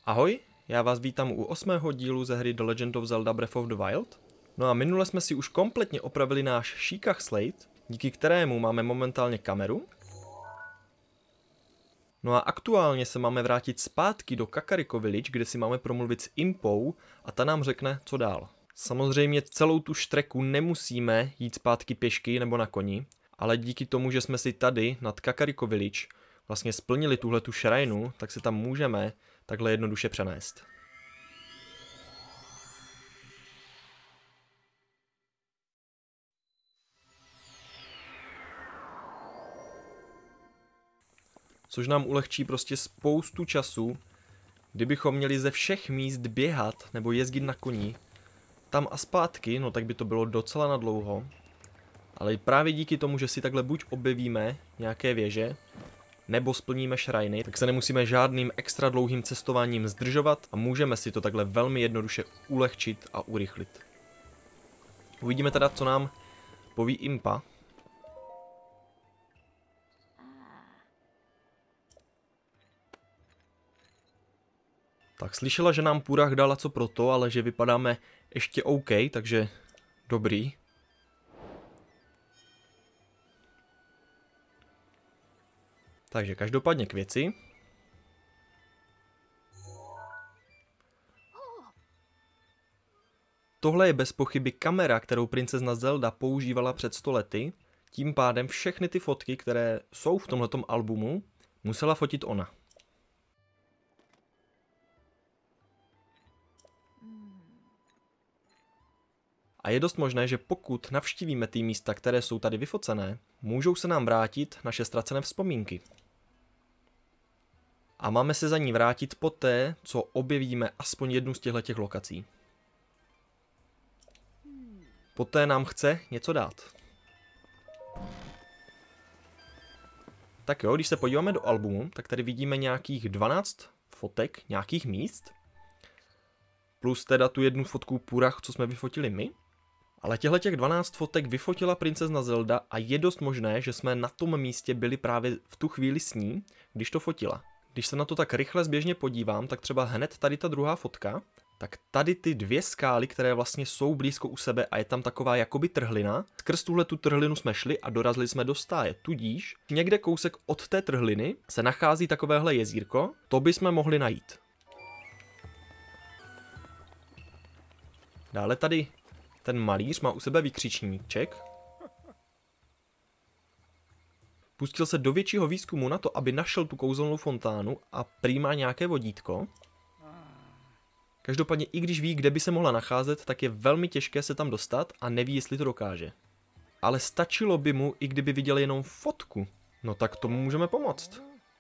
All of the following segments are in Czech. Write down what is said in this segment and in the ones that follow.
Ahoj, já vás vítám u 8. dílu ze hry The Legend of Zelda Breath of the Wild. No a minule jsme si už kompletně opravili náš Sheikah Slate, díky kterému máme momentálně kameru. No a aktuálně se máme vrátit zpátky do Kakariko Village, kde si máme promluvit s Impou a ta nám řekne, co dál. Samozřejmě celou tu štreku nemusíme jít zpátky pěšky nebo na koni, ale díky tomu, že jsme si tady nad Kakariko Village vlastně splnili tuhletu šrajnu, tak se tam můžeme takhle jednoduše přenést. Což nám ulehčí prostě spoustu času, kdybychom měli ze všech míst běhat nebo jezdit na koni tam a zpátky, no tak by to bylo docela nadlouho. Ale právě díky tomu, že si takhle buď objevíme nějaké věže, nebo splníme šrajny, tak se nemusíme žádným extra dlouhým cestováním zdržovat a můžeme si to takhle velmi jednoduše ulehčit a urychlit. Uvidíme teda, co nám poví Impa. Tak slyšela, že nám Purah dala co pro to, ale že vypadáme ještě OK, takže dobrý. Takže každopádně k věci. Tohle je bez pochyby kamera, kterou princezna Zelda používala před 100 lety. Tím pádem všechny ty fotky, které jsou v tomhletom albumu, musela fotit ona. A je dost možné, že pokud navštívíme ty místa, které jsou tady vyfocené, můžou se nám vrátit naše ztracené vzpomínky. A máme se za ní vrátit poté, co objevíme aspoň jednu z těchto lokací. Poté nám chce něco dát. Tak jo, když se podíváme do albumu, tak tady vidíme nějakých 12 fotek nějakých míst. Plus teda tu jednu fotku Purah, co jsme vyfotili my. Ale těch 12 fotek vyfotila princezna Zelda a je dost možné, že jsme na tom místě byli právě v tu chvíli s ní, když to fotila. Když se na to tak rychle zběžně podívám, tak třeba hned tady ta druhá fotka, tak tady ty dvě skály, které vlastně jsou blízko u sebe a je tam taková jakoby trhlina. Skrz tuhle tu trhlinu jsme šli a dorazili jsme do stáje, tudíž někde kousek od té trhliny se nachází takovéhle jezírko, to bychom mohli najít. Dále tady ten malíř má u sebe vykřičníček. Pustil se do většího výzkumu na to, aby našel tu kouzelnou fontánu a prý má nějaké vodítko. Každopádně i když ví, kde by se mohla nacházet, tak je velmi těžké se tam dostat a neví, jestli to dokáže. Ale stačilo by mu, i kdyby viděl jenom fotku. No tak tomu můžeme pomoct.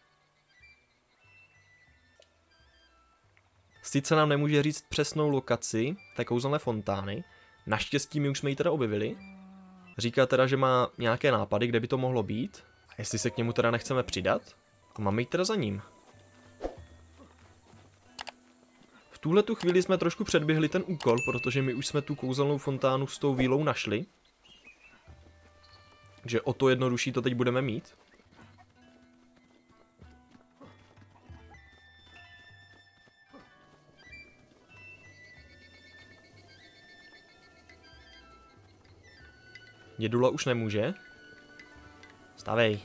Sice nám nemůže říct přesnou lokaci té kouzelné fontány, naštěstí my už jsme ji teda objevili. Říká teda, že má nějaké nápady, kde by to mohlo být. A jestli se k němu teda nechceme přidat, a máme jít teda za ním. V tuhletu chvíli jsme trošku předběhli ten úkol, protože my už jsme tu kouzelnou fontánu s tou vílou našli. Takže o to jednodušší to teď budeme mít. Dědula už nemůže. Stavej.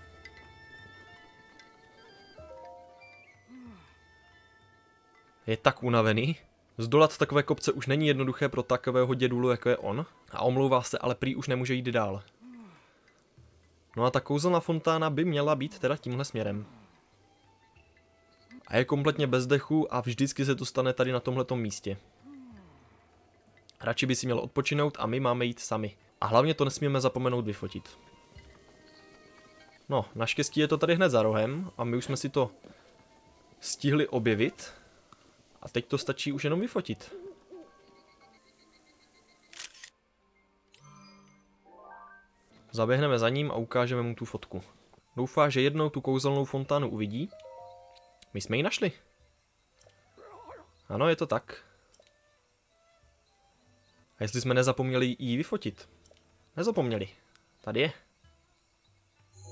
Je tak unavený. Zdolat takové kopce už není jednoduché pro takového dědulu, jako je on. A omlouvá se, ale prý už nemůže jít dál. No a ta kouzelná fontána by měla být teda tímhle směrem. A je kompletně bez dechu a vždycky se to stane tady na tomhletom místě. Radši by si měl odpočinout a my máme jít sami. A hlavně to nesmíme zapomenout vyfotit. No, naštěstí je to tady hned za rohem a my už jsme si to stihli objevit. A teď to stačí už jenom vyfotit. Zaběhneme za ním a ukážeme mu tu fotku. Doufá, že jednou tu kouzelnou fontánu uvidí. My jsme ji našli. Ano, je to tak. A jestli jsme nezapomněli ji vyfotit? Nezapomněli. Tady je.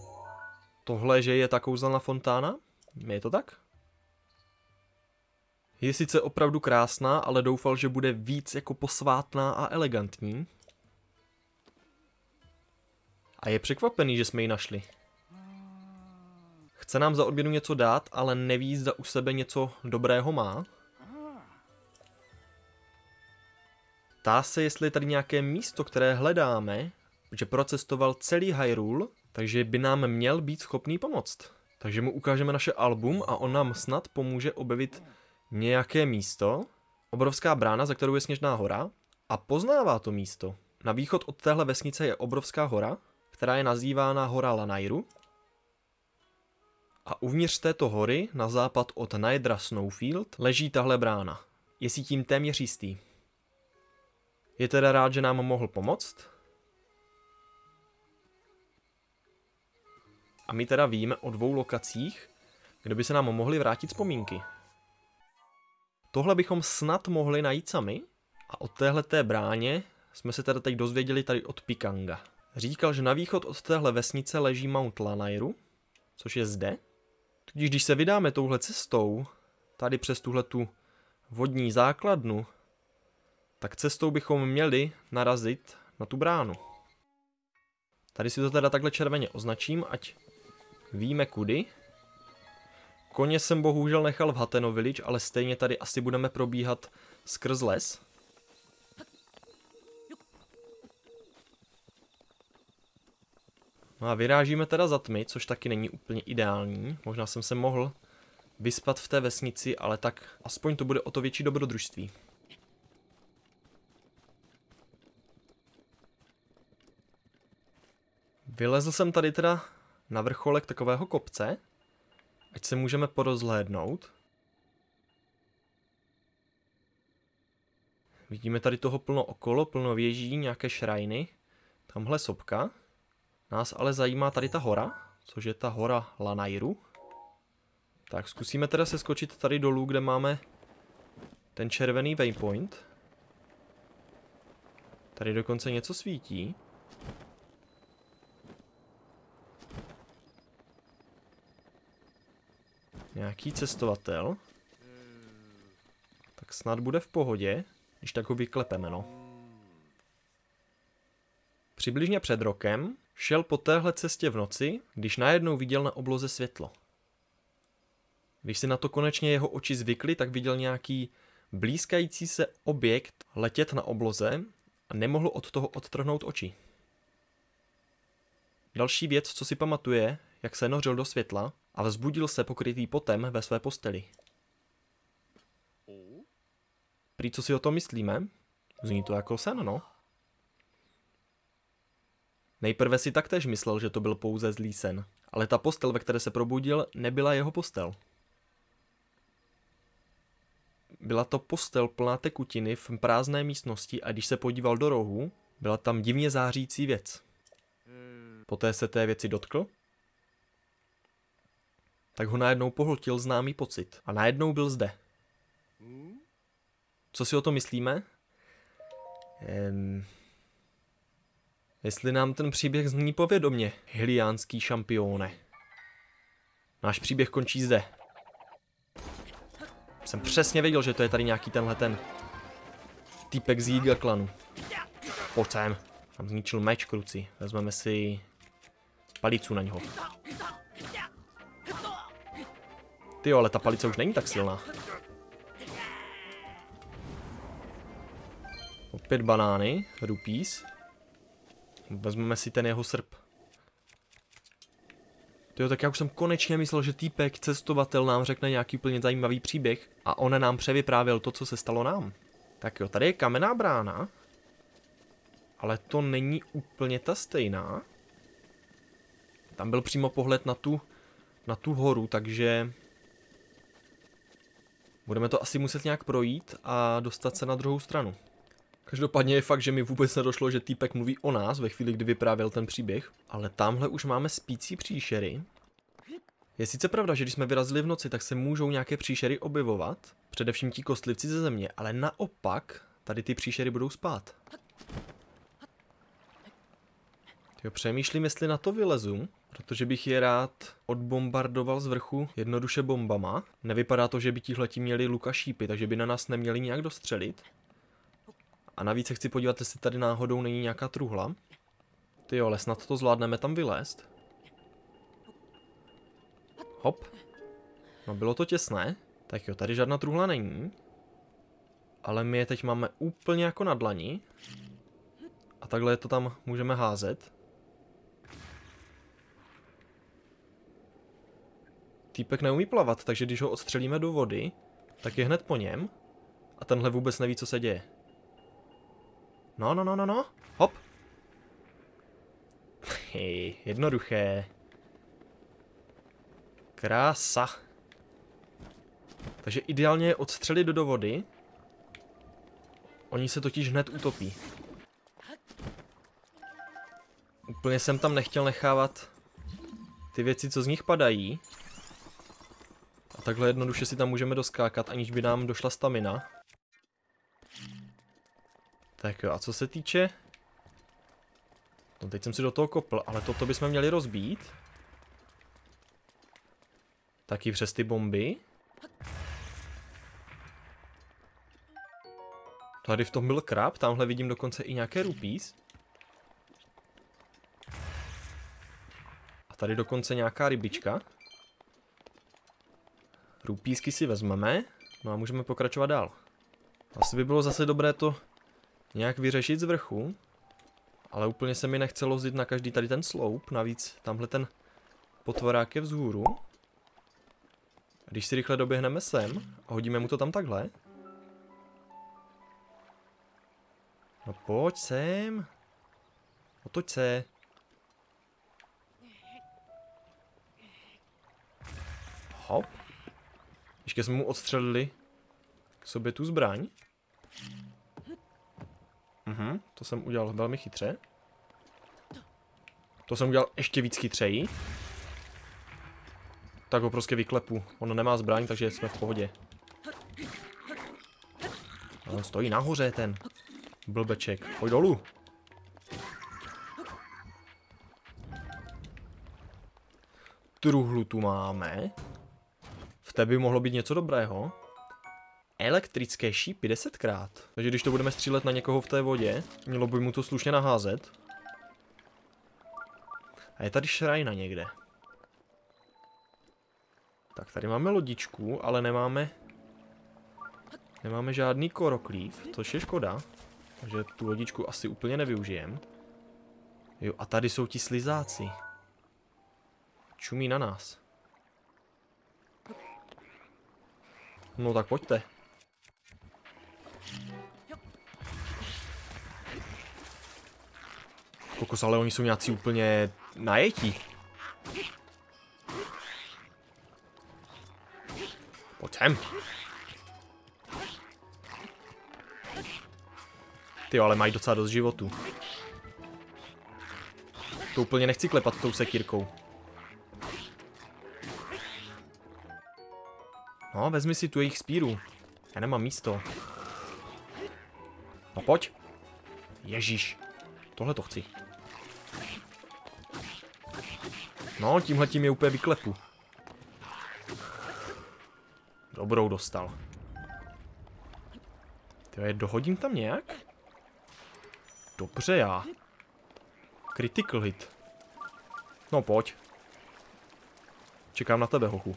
Tohle, že je ta kouzelná fontána? Je to tak? Je sice opravdu krásná, ale doufal, že bude víc jako posvátná a elegantní. A je překvapený, že jsme ji našli. Chce nám za odměnu něco dát, ale neví, zda u sebe něco dobrého má. Ptá se, jestli je tady nějaké místo, které hledáme, že procestoval celý Hyrule, takže by nám měl být schopný pomoct. Takže mu ukážeme naše album a on nám snad pomůže objevit nějaké místo. Obrovská brána, za kterou je Sněžná hora, a poznává to místo. Na východ od téhle vesnice je obrovská hora, která je nazývána hora Lanairu. A uvnitř této hory, na západ od Najedra Snowfield, leží tahle brána. Je si tím téměř jistý. Je teda rád, že nám mohl pomoct. A my teda víme o 2 lokacích, kde by se nám mohly vrátit vzpomínky. Tohle bychom snad mohli najít sami. A od téhleté bráně jsme se teda teď dozvěděli tady od Pikanga. Říkal, že na východ od téhle vesnice leží Mount Lanairu, což je zde. Tudíž když se vydáme touhle cestou, tady přes tuhletu vodní základnu, tak cestou bychom měli narazit na tu bránu. Tady si to teda takhle červeně označím, ať víme kudy. Koně jsem bohužel nechal v Hateno Village, ale stejně tady asi budeme probíhat skrz les. No a vyrážíme teda za tmy, což taky není úplně ideální. Možná jsem se mohl vyspat v té vesnici, ale tak aspoň to bude o to větší dobrodružství. Vylezl jsem tady teda na vrcholek takového kopce, ať se můžeme porozhlédnout. Vidíme tady toho plno okolo, plno věží, nějaké šrajny. Tamhle sopka. Nás ale zajímá tady ta hora, což je ta hora Lanairu. Tak zkusíme teda se skočit tady dolů, kde máme ten červený waypoint. Tady dokonce něco svítí. Nějaký cestovatel. Tak snad bude v pohodě, když tak ho vyklepeme, no. Přibližně před rokem šel po téhle cestě v noci, když najednou viděl na obloze světlo. Když si na to konečně jeho oči zvykly, tak viděl nějaký blýskající se objekt letět na obloze a nemohl od toho odtrhnout oči. Další věc, co si pamatuje, jak se nořil do světla a vzbudil se pokrytý potem ve své posteli. Prý, co si o tom myslíme? Zní to jako sen, no. Nejprve si taktéž myslel, že to byl pouze zlý sen, ale ta postel, ve které se probudil, nebyla jeho postel. Byla to postel plná tekutiny v prázdné místnosti a když se podíval do rohu, byla tam divně zářící věc. Poté se té věci dotkl, tak ho najednou pohltil známý pocit a najednou byl zde. Co si o to myslíme? Jestli nám ten příběh zní povědomě, hyliánský šampione. Náš příběh končí zde. Jsem přesně věděl, že to je tady nějaký tenhle ten týpek z Yiga klanu. Pojď sem. Tam zničil meč kruci. Vezmeme si palicu na něho. Tyjo, ale ta palice už není tak silná. Opět banány, rupees. Vezmeme si ten jeho srp. Tyjo, tak já už jsem konečně myslel, že týpek, cestovatel nám řekne nějaký úplně zajímavý příběh a on nám převyprávěl to, co se stalo nám. Tak jo, tady je kamenná brána. Ale to není úplně ta stejná. Tam byl přímo pohled na tu horu, takže budeme to asi muset nějak projít a dostat se na druhou stranu. Každopádně je fakt, že mi vůbec nedošlo, že týpek mluví o nás ve chvíli, kdy vyprávěl ten příběh. Ale tamhle už máme spící příšery. Je sice pravda, že když jsme vyrazili v noci, tak se můžou nějaké příšery objevovat. Především ti kostlivci ze země, ale naopak tady ty příšery budou spát. Jo, přemýšlím, jestli na to vylezu. Protože bych je rád odbombardoval z vrchu jednoduše bombama. Nevypadá to, že by tihleti měli luk a šípy, takže by na nás neměli nějak dostřelit. A navíc se chci podívat, jestli tady náhodou není nějaká truhla. Ty ale snad to zvládneme tam vylézt. Hop. No bylo to těsné. Tak jo, tady žádná truhla není. Ale my je teď máme úplně jako na dlani. A takhle to tam můžeme házet. Týpek neumí plavat, takže když ho odstřelíme do vody, tak je hned po něm. A tenhle vůbec neví, co se děje. No. Hop. Hej, jednoduché. Krása. Takže ideálně je odstřelit do vody. Oni se totiž hned utopí. Úplně jsem tam nechtěl nechávat ty věci, co z nich padají. A takhle jednoduše si tam můžeme doskákat, aniž by nám došla stamina. Tak jo, a co se týče... No teď jsem si do toho kopl, ale toto bychom měli rozbít. Taky přes ty bomby. Tady v tom byl krab, tamhle vidím dokonce i nějaké rupees. A tady dokonce nějaká rybička. Rupísky si vezmeme, no a můžeme pokračovat dál. Asi by bylo zase dobré to nějak vyřešit z vrchu. Ale úplně se mi nechcelo zjít na každý tady ten sloup, navíc tamhle ten potvorák je vzhůru. A když si rychle doběhneme sem a hodíme mu to tam takhle. No pojď sem. Otoč se. Hop. Ještě jsme mu odstřelili k sobě tu zbraň. To jsem udělal velmi chytře. To jsem udělal ještě víc chytřeji. Tak ho prostě vyklepu. On nemá zbraň, takže jsme v pohodě. A on stojí nahoře, ten blbeček. Pojď dolů. Truhlu tu máme. V té by mohlo být něco dobrého. Elektrické šípy 10krát. Takže když to budeme střílet na někoho v té vodě, mělo by mu to slušně naházet. A je tady šrajna někde. Tak tady máme lodičku, ale nemáme žádný koroklív, což je škoda. Takže tu lodičku asi úplně nevyužijem. Jo, a tady jsou ti slizáci. Čumí na nás. No tak pojďte. Kokos, ale oni jsou nějací úplně najetí. Pojď sem. Ty ale mají docela dost životu. To úplně nechci klepat tou sekírkou. No, vezmi si tu jejich spíru. Já nemám místo. No pojď. Ježíš. Tohle to chci. No, tímhletím je úplně vyklepu. Dobrou dostal. Tyjo, dohodím tam nějak? Dobře já. Critical hit. No pojď. Čekám na tebe, hochu.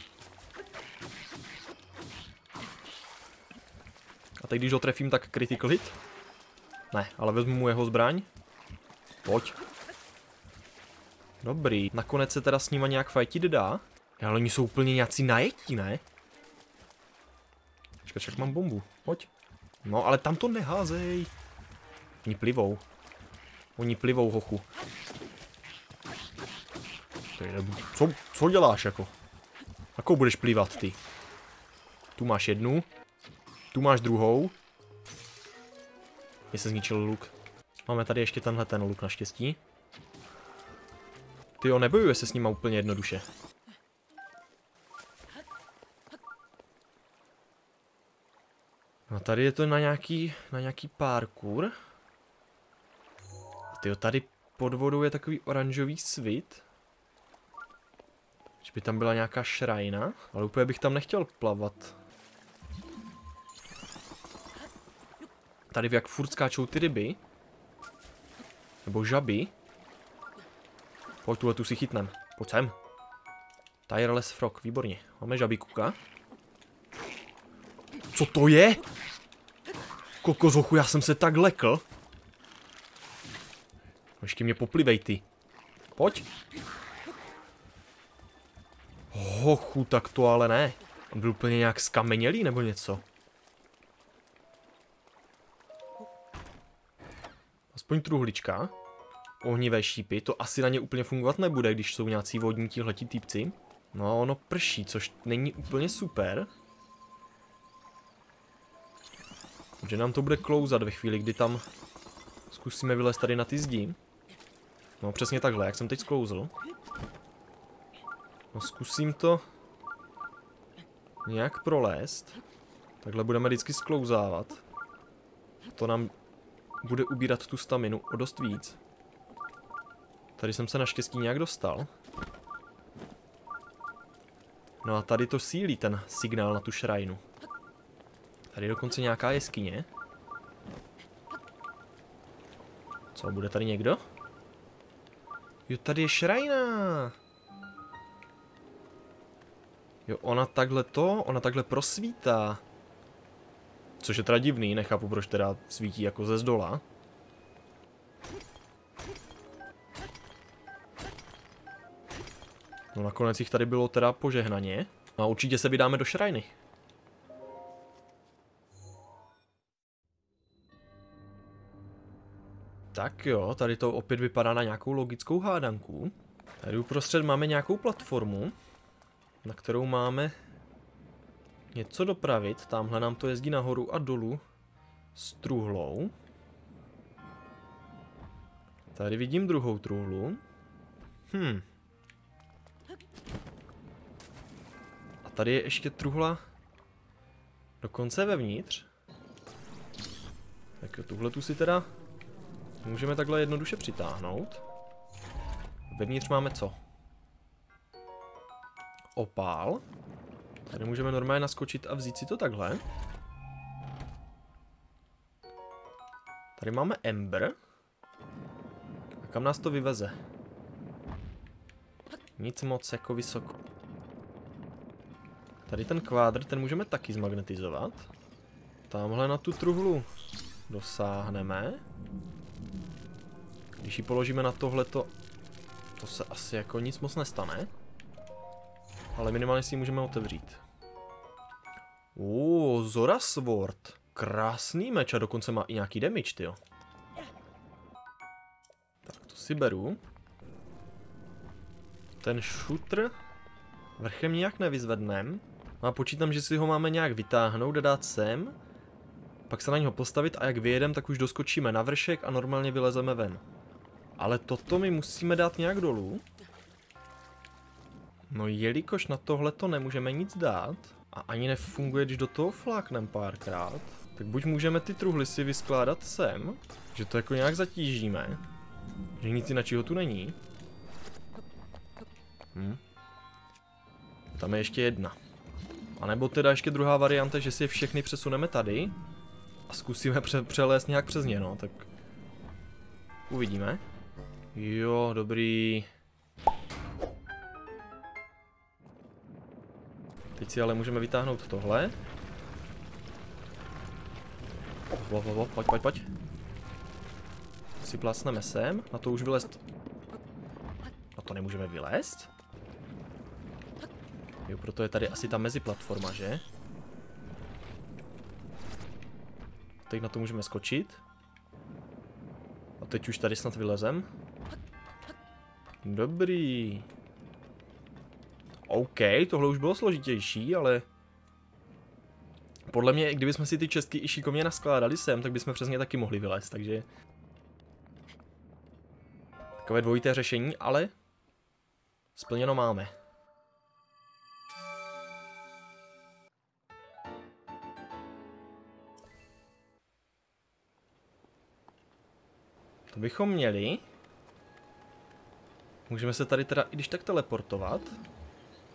A teď když ho trefím, tak critical hit? Ne, ale vezmu mu jeho zbraň. Pojď. Dobrý. Nakonec se teda s nima nějak fajtit dá. Ale oni jsou úplně nějací najetí, ne? Počkej, mám bombu. Pojď. No, ale tam to neházej. Oni plivou. Oni plivou, hochu. Co děláš, jako? Jakou budeš plivat, ty? Tu máš jednu. Tu máš druhou. Mně se zničil luk. Máme tady ještě tenhle ten luk naštěstí. Tyjo, nebojuje se s nima úplně jednoduše. No tady je to na nějaký parkour. Tyjo, tady pod vodou je takový oranžový svit. by tam byla nějaká šrajna, ale úplně bych tam nechtěl plavat. Tady jak furt skáčou ty ryby. Nebo žaby. Pojď, tu si chytnem. Pojď sem. Tireless frog, výborně. Máme žabí kuka. Co to je? Kokozochu, já jsem se tak lekl. Ještě mě poplivej ty. Pojď. Hochu, tak to ale ne. On byl úplně nějak skamenělý nebo něco. Aspoň truhlička. Ohnivé šípy, to asi na ně úplně fungovat nebude, když jsou nějací vodní tihleti týpci. No a ono prší, což není úplně super. Že nám to bude klouzat ve chvíli, kdy tam zkusíme vylézt tady na ty zdi. No přesně takhle, jak jsem teď sklouzl. No zkusím to nějak prolézt. Takhle budeme vždycky sklouzávat. To nám bude ubírat tu staminu o dost víc. Tady jsem se naštěstí nějak dostal. No a tady to sílí ten signál na tu šrajnu. Tady je dokonce nějaká jeskyně. Co, bude tady někdo? Jo, tady je šrajna. Jo, ona takhle prosvítá. Což je teda divný, nechápu, proč teda svítí jako ze zdola. No nakonec jich tady bylo teda požehnaně. No a určitě se vydáme do šrajny. Tak jo, tady to opět vypadá na nějakou logickou hádanku. Tady uprostřed máme nějakou platformu, na kterou máme něco dopravit. Tamhle nám to jezdí nahoru a dolů s truhlou. Tady vidím druhou truhlu. A tady je ještě truhla dokonce vevnitř. Tak jo, tuhle tu si teda můžeme takhle jednoduše přitáhnout. Vevnitř máme co? Opál. Tady můžeme normálně naskočit a vzít si to takhle. Tady máme ember. A kam nás to vyveze? Nic moc jako vysoko. Tady ten kvádr, ten můžeme taky zmagnetizovat. Tamhle na tu truhlu dosáhneme. Když ji položíme na tohleto, to se asi jako nic moc nestane. Ale minimálně si ji můžeme otevřít. Zora Sword. Krásný meč a dokonce má i nějaký damage, tyjo. Tak to si beru. Ten shooter vrchem nějak nevyzvednem. No a počítám, že si ho máme nějak vytáhnout a dát sem. Pak se na něho postavit a jak vyjedem, tak už doskočíme na vršek a normálně vylezeme ven. Ale toto my musíme dát nějak dolů. No jelikož na tohle to nemůžeme nic dát a ani nefunguje, když do toho fláknem párkrát, tak buď můžeme ty truhly si vyskládat sem, že to jako nějak zatížíme, že nic jiného tu není. Tam je ještě jedna. A nebo teda ještě druhá varianta, že si je všechny přesuneme tady a zkusíme přelézt nějak přes ně, no, tak uvidíme. Jo, dobrý. Teď si ale můžeme vytáhnout tohle. Pojď. Si plácneme sem, na to už vylézt. Na to nemůžeme vylézt? Jo, proto je tady asi ta meziplatforma, že? Teď na to můžeme skočit. A teď už tady snad vylezem. Dobrý. OK, tohle už bylo složitější, ale podle mě, kdybychom si ty čestky i šikovně naskládali sem, tak bychom přesně taky mohli vylézt, takže takové dvojité řešení, ale splněno máme. To bychom měli. Můžeme se tady teda i když tak teleportovat.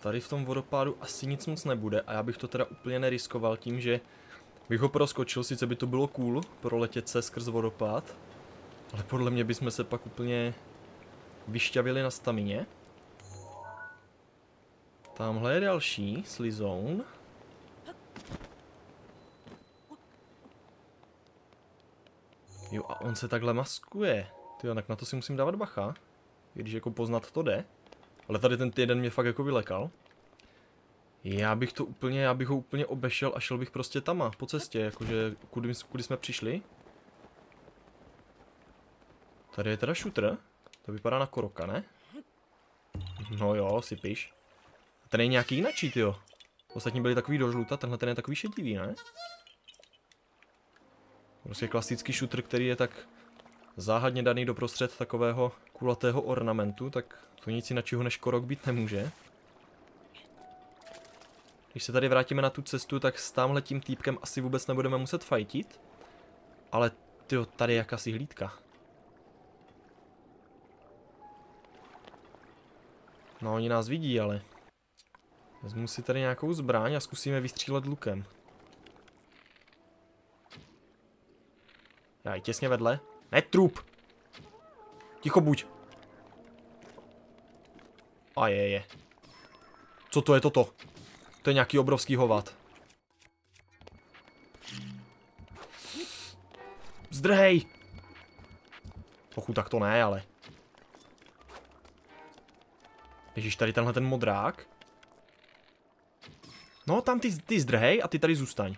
tady v tom vodopádu asi nic moc nebude a já bych to teda úplně neriskoval tím, že bych ho proskočil, sice by to bylo cool proletět se skrz vodopád, ale podle mě bychom se pak úplně vyšťavili na stamině. Tamhle je další slizone. Jo, a on se takhle maskuje. Tyjo, tak na to si musím dávat bacha. I když jako poznat to jde. Ale tady ten jeden mě fakt jako vylekal. Já bych ho úplně obešel a šel bych prostě tama, po cestě, jakože kudy jsme přišli. Tady je teda shooter. To vypadá na Koroka, ne? No jo, si piš. Ten je nějaký jinačí, tyjo. Ostatní byli takový do žluta, tenhle ten je takový šedivý, ne? Prostě klasický shooter, který je tak záhadně daný doprostřed takového kulatého ornamentu, tak to nic jiného než Korok být nemůže. Když se tady vrátíme na tu cestu, tak s támhletím týpkem asi vůbec nebudeme muset fajtit. Ale tyjo, tady je jakási hlídka. No, oni nás vidí, ale... Vezmu si tady nějakou zbraň a zkusíme vystřílet lukem. Já i těsně vedle. Ne, trup! Ticho buď! A je. Co to je toto? To je nějaký obrovský hovat. Zdrhej! Pochu, tak to ne, ale... Ježíš, tady tenhle ten modrák. No, tam ty zdrhej a ty tady zůstaň.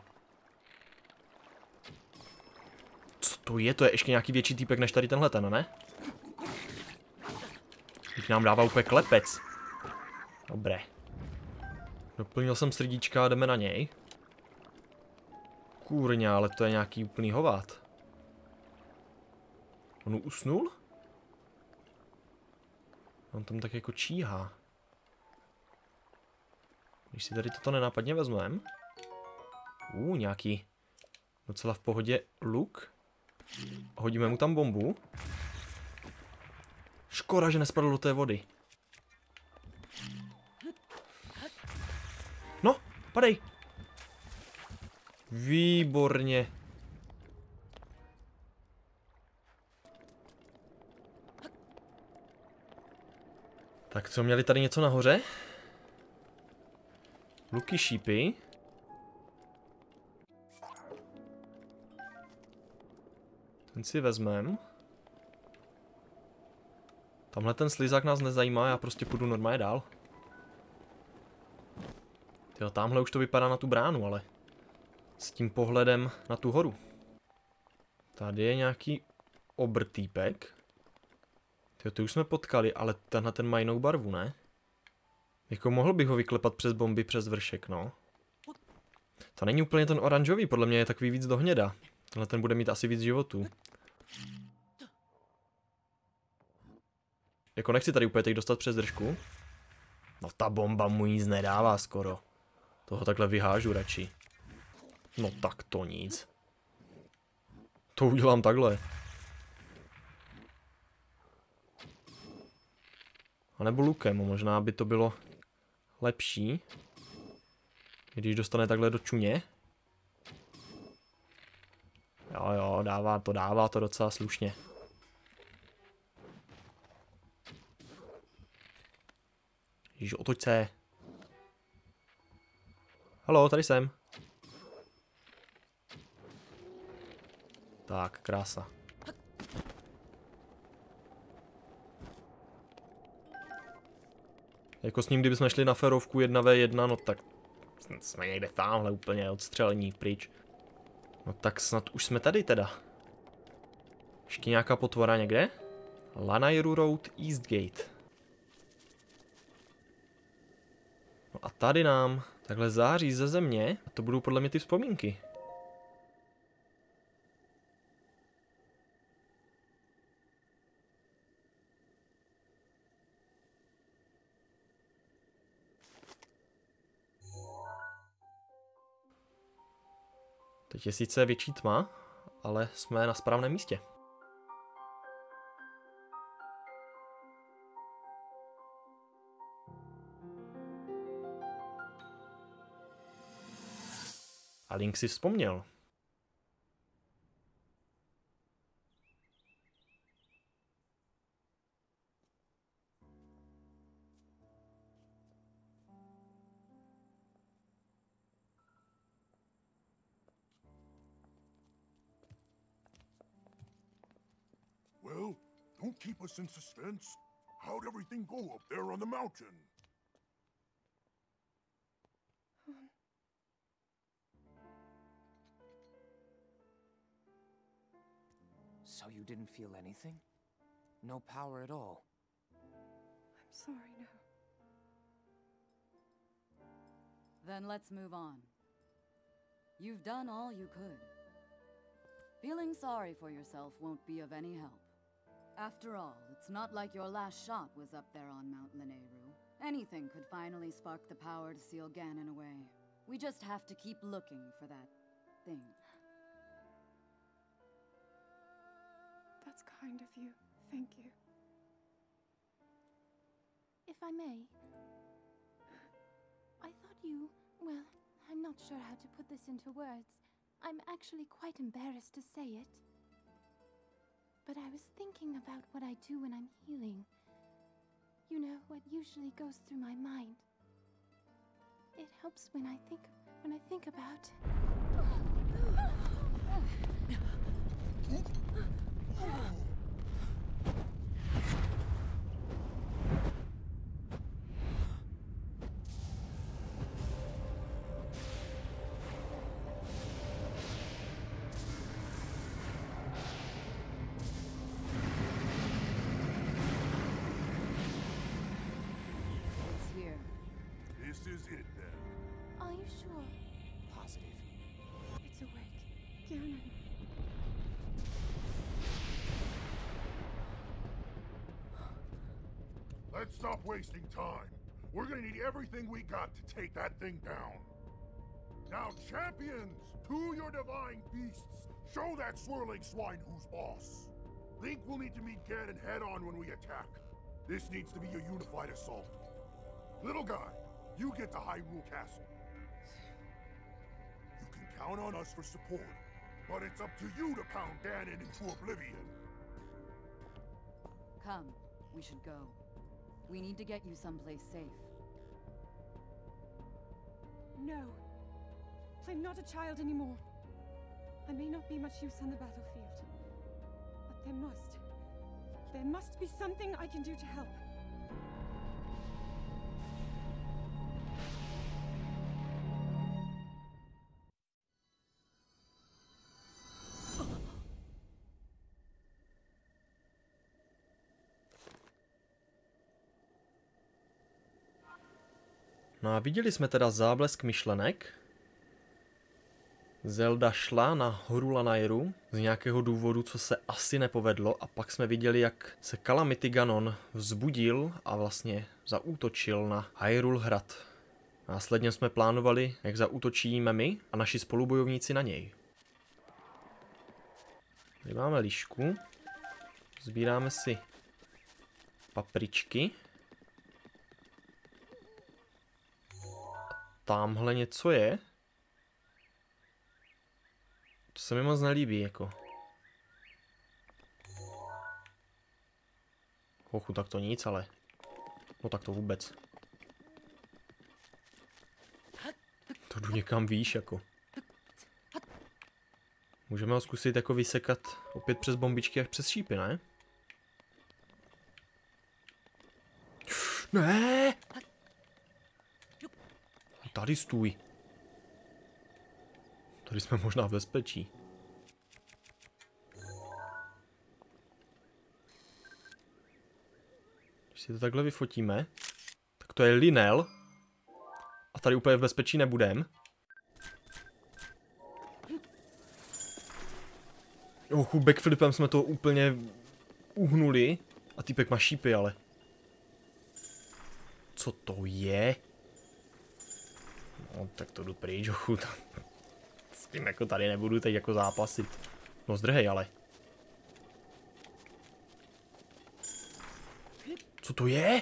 Co to je? To je ještě nějaký větší týpek než tady tenhle ten, ne? Teď nám dává úplně klepec. Dobré. Doplnil jsem srdíčka a jdeme na něj. Kurňa, ale to je nějaký úplný hovát. On usnul? On tam tak jako číhá. Když si tady toto nenápadně vezmeme. Nějaký docela v pohodě luk. Hodíme mu tam bombu. Škoda, že nespadl do té vody. No, padej. Výborně. Tak co, měli tady něco nahoře? Luky, šípy. Ten si vezmem. Tamhle ten slizák nás nezajímá, já prostě půjdu normálně dál. Tyjo, tamhle už to vypadá na tu bránu, ale s tím pohledem na tu horu. Tady je nějaký obrtýpek. Tyjo, ty už jsme potkali, ale tenhle ten má jinou barvu, ne? Jako mohl bych ho vyklepat přes bomby přes vršek, no. To není úplně ten oranžový, podle mě je takový víc do hněda. Tenhle ten bude mít asi víc životů. Jako nechci tady úplně teď dostat přes držku. No ta bomba mu nic nedává skoro. Toho takhle vyhážu radši. No tak to nic. To udělám takhle. A nebo lukem, možná by to bylo lepší. Když dostane takhle do čuně. Jo, dává to docela slušně. Ježiš, otoč se. Haló, tady jsem. Tak, krása. Jako s ním, kdybychom šli na ferovku 1v1, no tak jsme někde tamhle úplně odstřelení pryč. No tak snad už jsme tady teda. Ještě nějaká potvora někde? Lanayru Road Eastgate. No a tady nám takhle září ze země, a to budou podle mě ty vzpomínky. Teď je sice větší tma, ale jsme na správném místě. A Link si vzpomněl. Well, don't keep us in suspense. How'd everything go up there on the mountain? So you didn't feel anything? No power at all? I'm sorry, no. Then let's move on. You've done all you could. Feeling sorry for yourself won't be of any help. After all, it's not like your last shot was up there on Mount Lanayru. Anything could finally spark the power to seal Ganon away. We just have to keep looking for that thing. That's kind of you. Thank you. If I may, I thought you... well, I'm not sure how to put this into words. I'm actually quite embarrassed to say it. But I was thinking about what I do when I'm healing. You know, what usually goes through my mind. It helps when I think about... It's here. This is it then. Are you sure? Positive. It's awake. Ganon. Let's stop wasting time. We're gonna need everything we got to take that thing down. Now, champions, to your divine beasts, show that swirling swine who's boss. Link will need to meet Ganon head-on when we attack. This needs to be a unified assault. Little guy, you get to Hyrule Castle. You can count on us for support, but it's up to you to pound Ganon into oblivion. Come, we should go. We need to get you someplace safe. No. I'm not a child anymore. I may not be much use on the battlefield. But there must be something I can do to help. No a viděli jsme teda záblesk myšlenek. Zelda šla na horu Lanayru z nějakého důvodu, co se asi nepovedlo, a pak jsme viděli, jak se Calamity Ganon vzbudil a vlastně zaútočil na Hyrule hrad. Následně jsme plánovali, jak zaútočíme my a naši spolubojovníci na něj. Tady máme lišku. Sbíráme si papričky. Tamhle něco je. To se mi moc nelíbí, jako. Hochu, tak to nic, ale. No tak to vůbec. To jdu někam výš, jako. Můžeme ho zkusit jako vysekat opět přes bombičky až přes šípy, ne? Ne! Tady stůj. Tady jsme možná v bezpečí. Když si to takhle vyfotíme, tak to je Lynel. A tady úplně v bezpečí nebudem. Ochu, backflipem jsme to úplně uhnuli. A týpek má šípy, ale. Co to je? No, tak to jdu pryč, ochu. S tím jako tady nebudu teď jako zápasit. No zdrhej, ale. Co to je?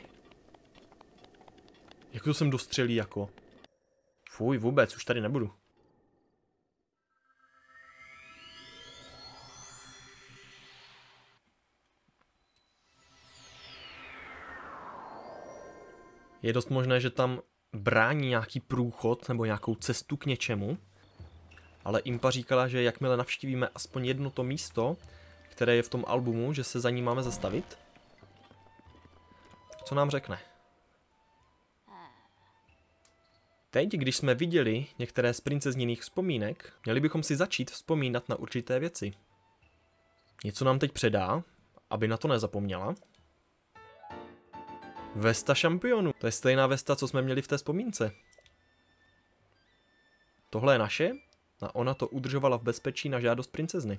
Jak to sem dostřelí jako? Fuj, vůbec, už tady nebudu. Je dost možné, že tam brání nějaký průchod nebo nějakou cestu k něčemu. Ale Impa říkala, že jakmile navštívíme aspoň jedno to místo, které je v tom albumu, že se za ní máme zastavit. Co nám řekne? Teď, když jsme viděli některé z princezniných vzpomínek, měli bychom si začít vzpomínat na určité věci. Něco nám teď předá, aby na to nezapomněla. Vesta šampionů. To je stejná vesta, co jsme měli v té vzpomínce. Tohle je naše a ona to udržovala v bezpečí na žádost princezny.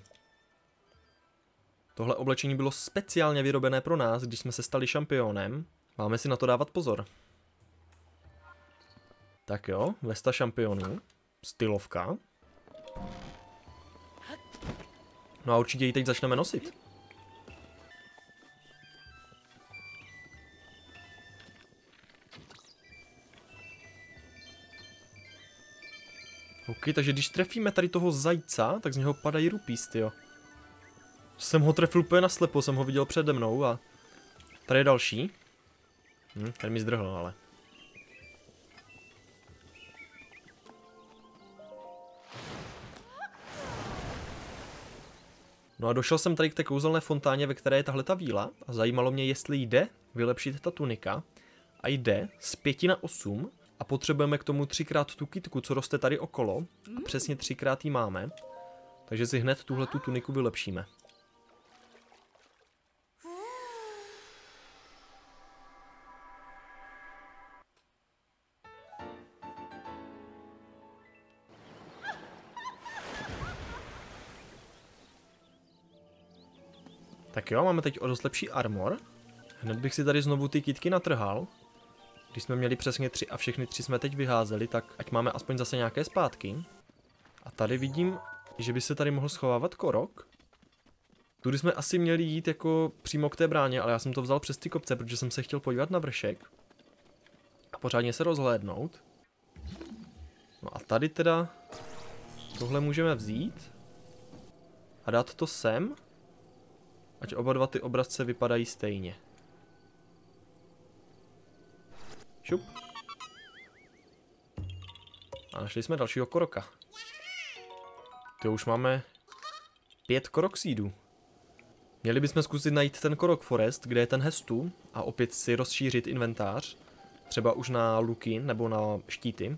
Tohle oblečení bylo speciálně vyrobené pro nás, když jsme se stali šampionem. Máme si na to dávat pozor. Tak jo, vesta šampionů. Stylovka. No a určitě ji teď začneme nosit. OK, takže když trefíme tady toho zajca, tak z něho padají rupíz, tyjo. Jsem ho trefil úplně naslepo, jsem ho viděl přede mnou a... Tady je další. Ten mi zdrhl, ale... No a došel jsem tady k té kouzelné fontáně, ve které je tahle ta víla a zajímalo mě, jestli jde vylepšit ta tunika. A jde z 5 na 8 a potřebujeme k tomu 3x tu kytku, co roste tady okolo a přesně 3x ji máme. Takže si hned tuhle tu tuniku vylepšíme. Tak jo, máme teď o dost lepší armor. Hned bych si tady znovu ty kytky natrhal. Když jsme měli přesně 3 a všechny 3 jsme teď vyházeli, tak ať máme aspoň zase nějaké zpátky. A tady vidím, že by se tady mohl schovávat korok. Tudy jsme asi měli jít jako přímo k té bráně, ale já jsem to vzal přes ty kopce, protože jsem se chtěl podívat na vršek. A pořádně se rozhlédnout. No a tady teda tohle můžeme vzít. A dát to sem. Ať oba dva ty obrazce vypadají stejně. Šup. A našli jsme dalšího koroka. To už máme 5 koroksídů. Měli bychom zkusit najít ten korok forest, kde je ten hestu, a opět si rozšířit inventář. Třeba už na luky nebo na štíty.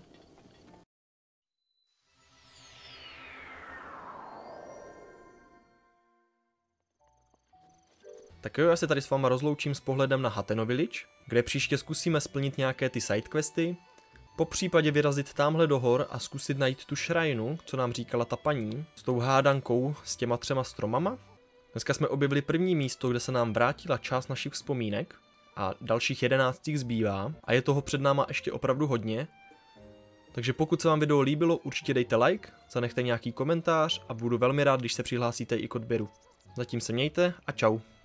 Tak jo, já se tady s váma rozloučím s pohledem na Hateno Village, kde příště zkusíme splnit nějaké ty sidequesty, po případě vyrazit tamhle do hor a zkusit najít tu šrajnu, co nám říkala ta paní, s tou hádankou s těma 3 stromama. Dneska jsme objevili první místo, kde se nám vrátila část našich vzpomínek a dalších 11 zbývá a je toho před náma ještě opravdu hodně. Takže pokud se vám video líbilo, určitě dejte like, zanechte nějaký komentář a budu velmi rád, když se přihlásíte i k odběru. Zatím se mějte a čau.